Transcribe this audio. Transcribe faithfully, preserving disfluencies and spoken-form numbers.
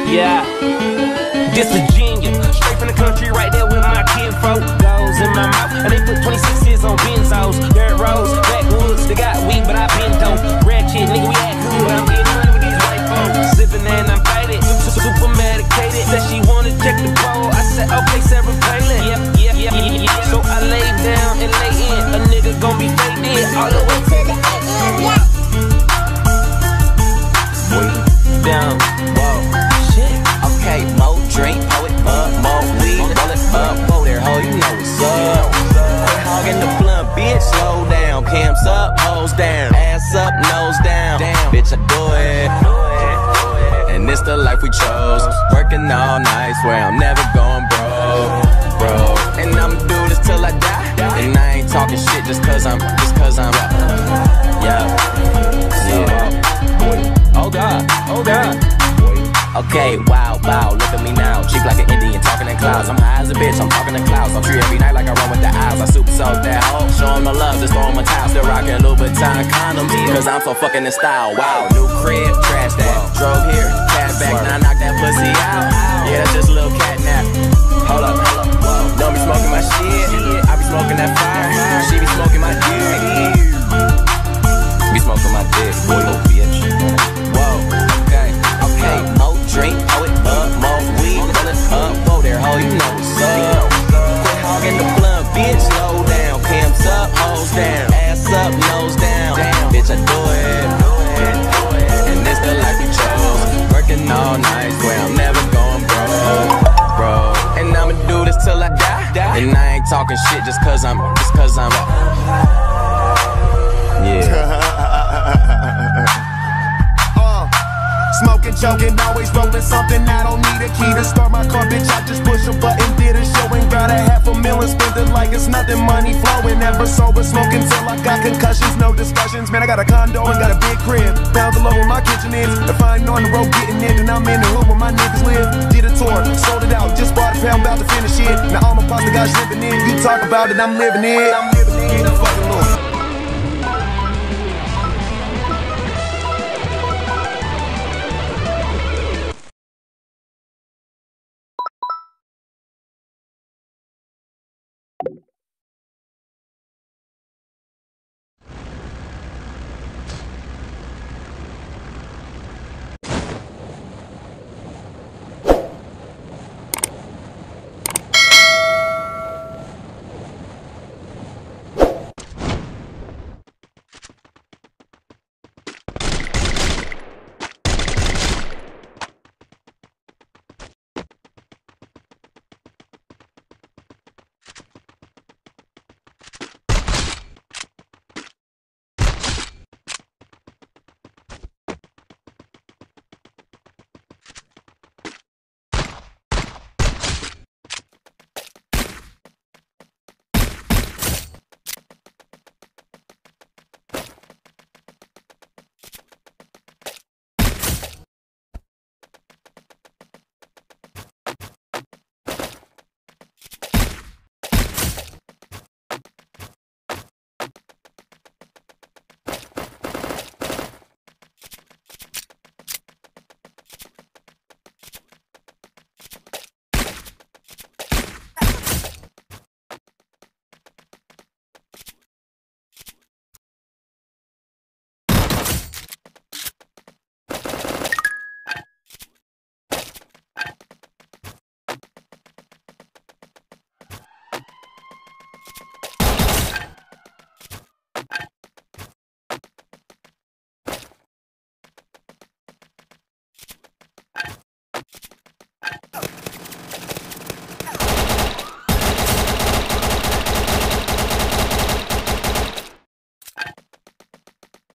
Yeah, this Virginia, straight from the country, right there with my kinfolk. Goes in my mouth, and they put twenty-sixes on benzos. Dirt roads, backwoods, they got weed, but I been dope. Ratchet, nigga, we act cool, but I'm getting money with these white folks. Sipping and I'm faded, super medicated. Said she wanna check the pole, I said okay, Sarah Palin. Yep, yep, yep, yep, yep. So I lay down and lay in, a nigga gon' be faded all the way to the end. Yeah. Down, whoa, shit. Okay, more drink, pour it up, more weed, roll it up, whoa there, ho, you know what's up. Quit hogging the blunt, bitch, slow down. Cams up, hoes down, ass up, nose down. Damn, bitch, I do it. And it's the life we chose. Working all night, swear I'm never going broke, bro. And I'ma do this till I die. And I ain't talking shit just cause I'm, just cause I'm, yeah, yeah. Oh God, oh God. Okay, wow, wow, look at me now. Cheap like an Indian, talking in clouds. I'm high as a bitch, I'm talking in clouds. I'm tree every night like I run with the eyes. I super soak that hoe, show 'em the love, just throw 'em a towel. Still rockin' Louboutin condoms, cause I'm so fucking in style. Wow, new crib, trash that. Drove here, cat back, now knock that pussy out. Yeah, that's just a little cat nap. Hold up, hold up, whoa. Don't be smoking my shit, I be smoking that fire. She be smoking my dick. Be smoking my dick, boy, little bitch. Whoa, okay, okay, more drink, pour it up, more weed, roll it up, whoa there, ho, you know what's up. Quit hogging the blunt, bitch, slow down. Cams up, hoes down, ass up, nose down. Damn, bitch, I do it, and this the life we chose. Working all night, swear I'm never going broke, bro. And I'ma do this till I die, and I ain't talking shit just cause I'm, just cause I'm, yeah. Smoking, joking, always rolling something. I don't need a key to start my car, bitch. I just push a button, did a show and got a half a million. Spend it like it's nothing, money flowing. Never sober, smoking till I got concussions. No discussions, man. I got a condo and got a big crib. Down below where my kitchen is. If I ain't on the road getting in, then I'm in the hood where my niggas live. Did a tour, sold it out, just bought a pound, about to finish it. Now all my pasta guys living in. You talk about it, I'm living it. I'm living it. Fucking Lord.